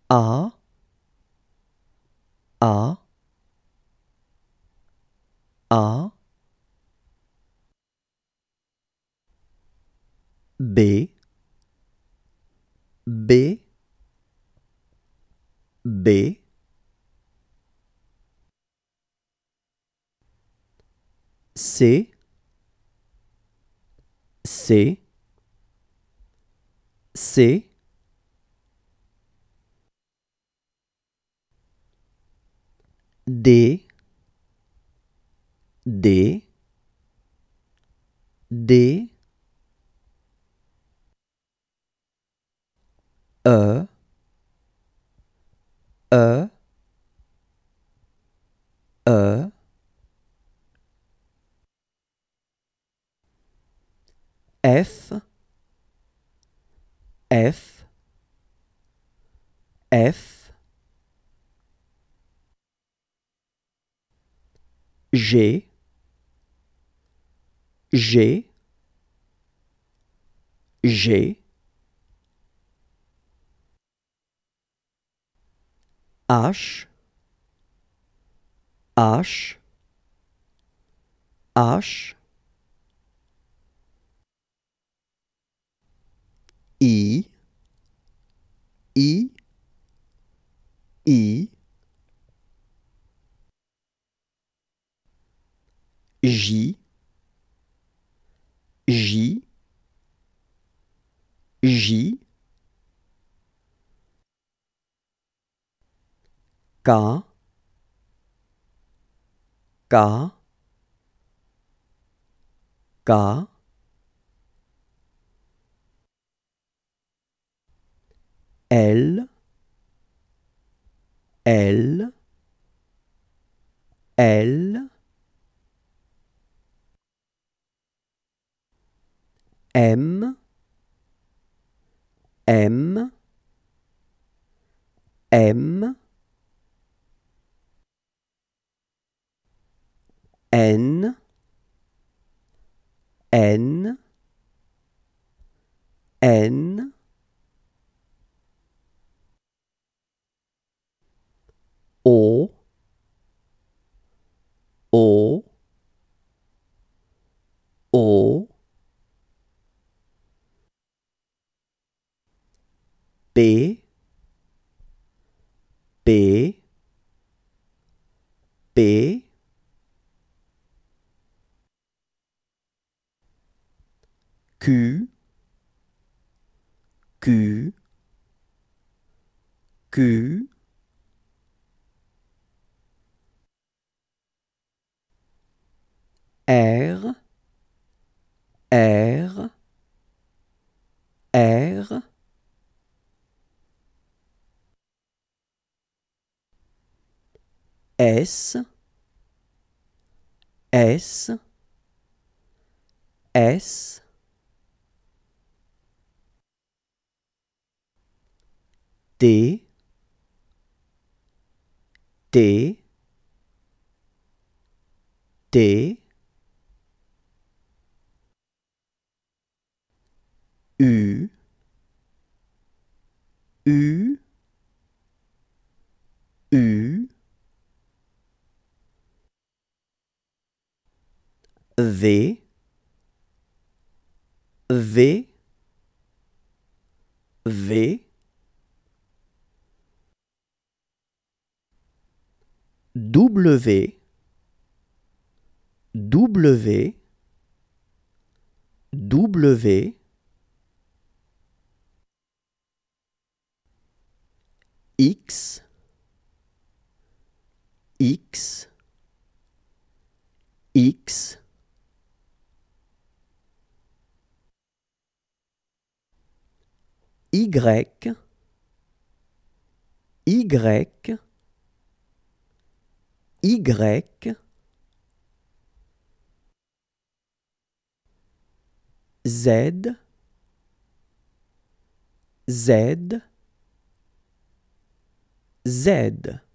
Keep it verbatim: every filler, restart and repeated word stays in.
A, A, A, B, B, B, C, C, C, D, D, D, E, E, E, F, F, F, G, G, G, H, H, H, I, I, I, J, J, J, K, K, K, L, L, L, M, M, M, N, N, N, O, O, O, P, P, P, Q, Q, Q, R, R, R, S, S, S, T, T, T, U, U, U, V, V, V, W, W, W, X, X, X, Y, Y, Y, Z, Z, Z.